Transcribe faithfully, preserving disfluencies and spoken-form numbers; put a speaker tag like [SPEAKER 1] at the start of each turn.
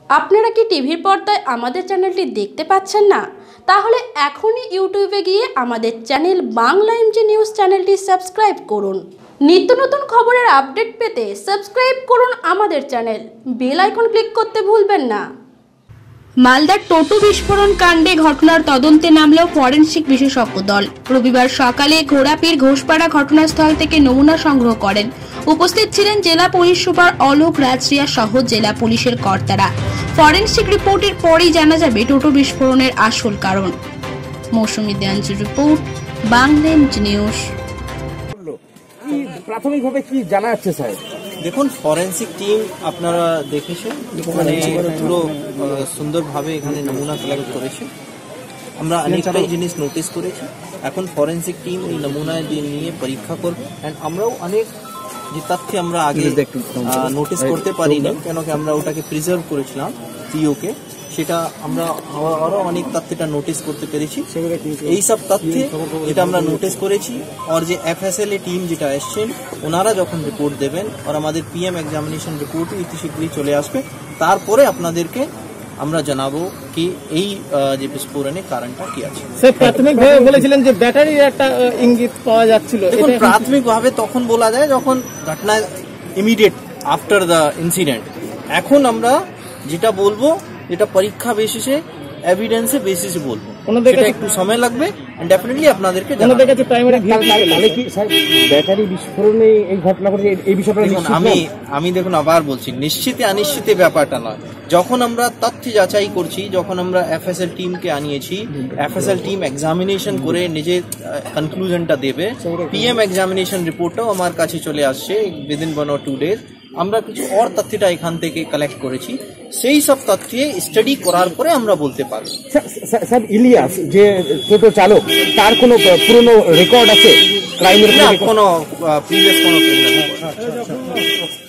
[SPEAKER 1] আপনারা কি টিভির পর্দায় আমাদের চ্যানেলটি দেখতে পাচ্ছেন না? তাহলে এখনই ইউটিউবে গিয়ে আমাদের চ্যানেল বাংলা এমজি নিউজ চ্যানেলটি সাবস্ক্রাইব করুন। নিত্য নতুন খবরের আপডেট পেতে সাবস্ক্রাইব করুন আমাদের চ্যানেল, বেল আইকন ক্লিক করতে ভুলবেন না। মালদার টোটো বিস্ফোরণ কাণ্ডে ঘটনার তদন্তে নামল ফরেনসিক বিশেষজ্ঞ দল। রবিবার সকালে ঘোড়াপীর ঘোষপাড়া ঘটনাস্থল থেকে নমুনা সংগ্রহ করেন। উপস্থিত ছিলেন জেলা পুলিশ সুপার অলোক রাজরিয়া সহ জেলা পুলিশের কর্তারা। ফরেনসিক রিপোর্টের পরেই জানা যাবে টোটো বিস্ফোরণের আসল কারণ। মৌসুমী দেয়াঞ্জুর রিপোর্ট, বাংলা এমজি নিউজ।
[SPEAKER 2] প্রাথমিকভাবে কি জানা যাচ্ছে স্যার?
[SPEAKER 3] দেখুন, ফরেন্সিক টিম আপনারা দেখেছেন, মানে পুরো সুন্দরভাবে এখানে নমুনা কালেক্ট করেছে। আমরা অনেকটাই জিনিস নোটিস করেছি। এখন ফরেন্সিক টিম এই নমুনা দিয়ে নিয়ে পরীক্ষা করবে। অ্যান্ড আমরাও অনেক যে তথ্য আমরা আগে নোটিস করতে পারিনি, কেন কি আমরা ওটাকে প্রিজার্ভ করেছিলাম টিওকে, সেটা আমরা আরো অনেক তথ্যটা নোটিস করতে পেরেছি। এই সব তথ্য যেটা আমরা নোটিস করেছি, আর যে এফএসএল এ টিম যেটা এসছেন ওনারা যখন রিপোর্ট দেবেন, আর আমাদের পিএম এক্সামিনেশন রিপোর্ট অতি শীঘ্রই চলে আসবে, তারপরে আপনাদেরকে আমরা জানাবো কি এই যে বিস্ফোরণের কারণটা কি আছে।
[SPEAKER 2] স্যার, প্রাথমিকভাবে বলেছিলেন যে ব্যাটারির একটা ইঙ্গিত পাওয়া যাচ্ছিল।
[SPEAKER 3] দেখুন, প্রাথমিকভাবে তখন বলা যায় যখন ঘটনা ইমিডিয়েট আফটার দ্য ইনসিডেন্ট। এখন আমরা যেটা বলবো, যেটা পরীক্ষা বেসিসে এভিডেন্সে বেসিসে বলবো, সেটা একটু সময় লাগবে। ডেফিনেটলি আপনাদেরকে
[SPEAKER 2] ব্যাটারি বিস্ফোরণে এই ঘটনা ঘটেছে, এই বিষয়টা
[SPEAKER 3] আমি আমি দেখুন আবার বলছি, নিশ্চিতে অনিশ্চিতে ব্যাপারটা নয়। যখন আমরা তথ্য যাচাই করছি, যখন আমরা এফএসএল টিমকে আনিয়েছি, এফএসএল টিম এক্সামিনেশন করে নিজের কনক্লুশনটা দেবে। পিএম এক্সামিনেশন রিপোর্টটাও আমার কাছে চলে আসছে within one or two days. আমরা কিছু অর তথ্যটা এখান থেকে কালেক্ট করেছি, সেই সব তথ্যে স্টাডি করার পরে আমরা বলতে পারবো।
[SPEAKER 2] স্যার, ইলিয়াস যে টোটো চালক, তার কোনো পুরনো রেকর্ড আছে ক্রাইমের?
[SPEAKER 3] কোনো প্রিভিয়াস কোনো ক্রিমিনাল রেকর্ড